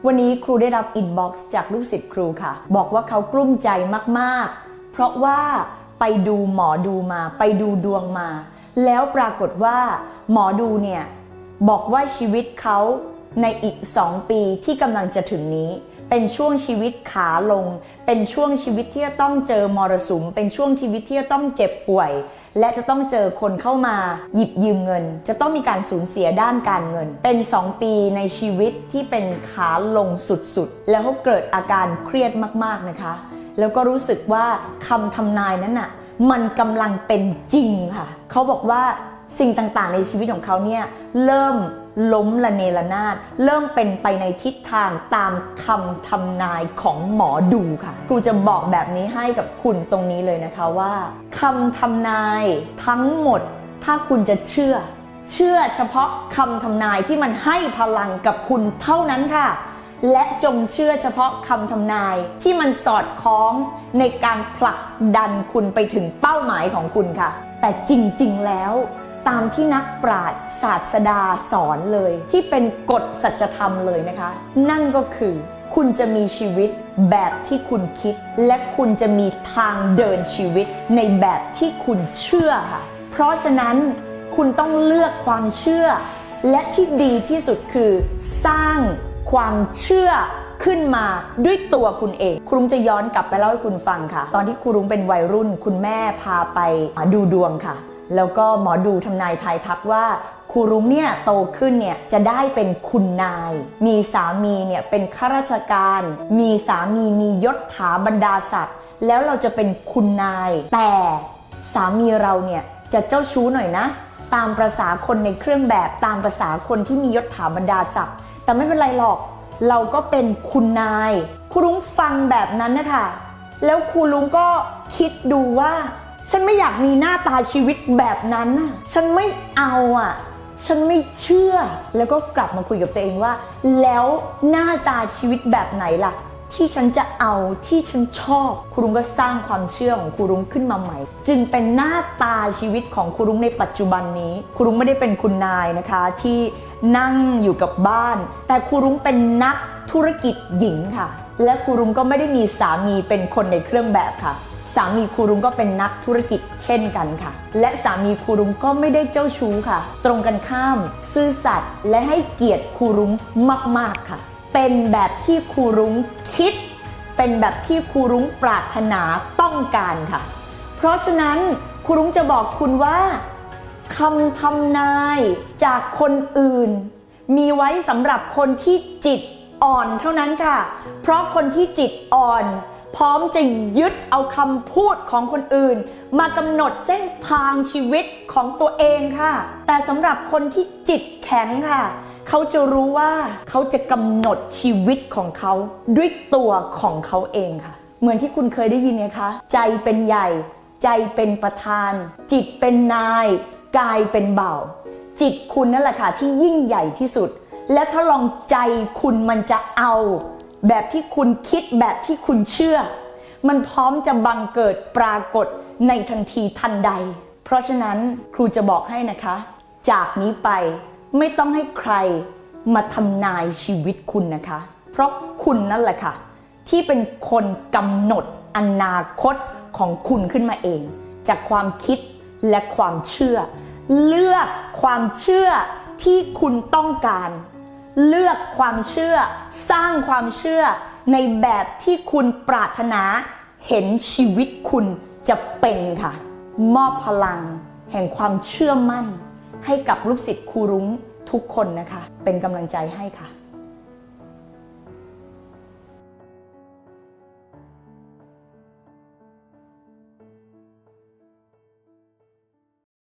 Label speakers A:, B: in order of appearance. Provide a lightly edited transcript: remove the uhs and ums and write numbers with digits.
A: วันนี้ครูได้รับอินบ็อกซ์จากลูกศิษย์ครูค่ะบอกว่าเขากลุ้มใจมากๆเพราะว่าไปดูหมอดูมาไปดูดวงมาแล้วปรากฏว่าหมอดูเนี่ยบอกว่าชีวิตเขาในอีก2 ปีที่กำลังจะถึงนี้เป็นช่วงชีวิตขาลงเป็นช่วงชีวิตที่จะต้องเจอมรสุมเป็นช่วงชีวิตที่จะต้องเจ็บป่วยและจะต้องเจอคนเข้ามาหยิบยืมเงินจะต้องมีการสูญเสียด้านการเงินเป็น2 ปีในชีวิตที่เป็นขาลงสุดๆแล้วเขาเกิดอาการเครียดมากๆนะคะแล้วก็รู้สึกว่าคำทำนายนั้นน่ะมันกำลังเป็นจริงค่ะเขาบอกว่าสิ่งต่างๆในชีวิตของเขาเนี่ยเริ่มล้มละเนระนาดเริ่มเป็นไปในทิศทางตามคำทำนายของหมอดูค่ะครูจะบอกแบบนี้ให้กับคุณตรงนี้เลยนะคะว่าคำทำนายทั้งหมดถ้าคุณจะเชื่อเฉพาะคำทำนายที่มันให้พลังกับคุณเท่านั้นค่ะและจงเชื่อเฉพาะคำทำนายที่มันสอดคล้องในการผลักดันคุณไปถึงเป้าหมายของคุณค่ะแต่จริงๆแล้วตามที่นักปราชญ์ศาสดาสอนเลยที่เป็นกฎสัจธรรมเลยนะคะนั่นก็คือคุณจะมีชีวิตแบบที่คุณคิดและคุณจะมีทางเดินชีวิตในแบบที่คุณเชื่อค่ะเพราะฉะนั้นคุณต้องเลือกความเชื่อและที่ดีที่สุดคือสร้างความเชื่อขึ้นมาด้วยตัวคุณเองครูรุ้งจะย้อนกลับไปเล่าให้คุณฟังค่ะตอนที่ครูรุ้งเป็นวัยรุ่นคุณแม่พาไปดูดวงค่ะแล้วก็หมอดูทำนายทายทักว่าครูรุ้งเนี่ยโตขึ้นเนี่ยจะได้เป็นคุณนายมีสามีเนี่ยเป็นข้าราชการมีสามีมียศถาบรรดาศักดิ์แล้วเราจะเป็นคุณนายแต่สามีเราเนี่ยจะเจ้าชู้หน่อยนะตามประสาคนในเครื่องแบบตามประสาคนที่มียศถาบรรดาศักดิ์แต่ไม่เป็นไรหรอกเราก็เป็นคุณนายครูรุ้งฟังแบบนั้นนะคะแล้วครูรุ้งก็คิดดูว่าฉันไม่อยากมีหน้าตาชีวิตแบบนั้นน่ะฉันไม่เอาฉันไม่เชื่อแล้วก็กลับมาคุยกับตัวเองว่าแล้วหน้าตาชีวิตแบบไหนล่ะที่ฉันจะเอาที่ฉันชอบครูรุ้งก็สร้างความเชื่อของครูรุ้งขึ้นมาใหม่จึงเป็นหน้าตาชีวิตของครูรุ้งในปัจจุบันนี้ครูรุ้งไม่ได้เป็นคุณนายนะคะที่นั่งอยู่กับบ้านแต่ครูรุ้งเป็นนักธุรกิจหญิงค่ะและครูรุ้งก็ไม่ได้มีสามีเป็นคนในเครื่องแบบค่ะสามีครูรุ้งก็เป็นนักธุรกิจเช่นกันค่ะและสามีครูรุ้งก็ไม่ได้เจ้าชู้ค่ะตรงกันข้ามซื่อสัตย์และให้เกียรติครูรุ้งมากๆค่ะเป็นแบบที่ครูรุ้งคิดเป็นแบบที่ครูรุ้งปรารถนาต้องการค่ะเพราะฉะนั้นครูรุ้งจะบอกคุณว่าคำทำนายจากคนอื่นมีไว้สำหรับคนที่จิตอ่อนเท่านั้นค่ะเพราะคนที่จิตอ่อนพร้อมจะยึดเอาคำพูดของคนอื่นมากำหนดเส้นทางชีวิตของตัวเองค่ะแต่สำหรับคนที่จิตแข็งค่ะเขาจะรู้ว่าเขาจะกำหนดชีวิตของเขาด้วยตัวของเขาเองค่ะเหมือนที่คุณเคยได้ยินไงคะใจเป็นใหญ่ใจเป็นประธานจิตเป็นนายกายเป็นบ่าวจิตคุณนั่นแหละค่ะที่ยิ่งใหญ่ที่สุดและถ้าลองใจคุณมันจะเอาแบบที่คุณคิดแบบที่คุณเชื่อมันพร้อมจะบังเกิดปรากฏในทันทีทันใดเพราะฉะนั้นครูจะบอกให้นะคะจากนี้ไปไม่ต้องให้ใครมาทำนายชีวิตคุณนะคะเพราะคุณนั่นแหละค่ะที่เป็นคนกำหนดอนาคตของคุณขึ้นมาเองจากความคิดและความเชื่อเลือกความเชื่อที่คุณต้องการเลือกความเชื่อสร้างความเชื่อในแบบที่คุณปรารถนาเห็นชีวิตคุณจะเป็นค่ะมอบพลังแห่งความเชื่อมั่นให้กับลูกศิษย์ครูรุ้งทุกคนนะคะเป็นกำลังใจให้ค่ะ